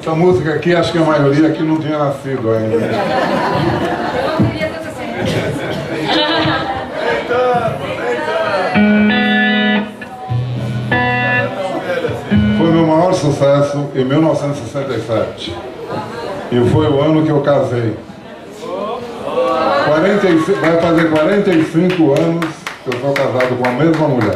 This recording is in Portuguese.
Essa música aqui, acho que a maioria aqui não tinha nascido ainda. Eu queria ter Foi meu maior sucesso em 1967. E foi o ano que eu casei. Vai fazer 45 anos que eu sou casado com a mesma mulher.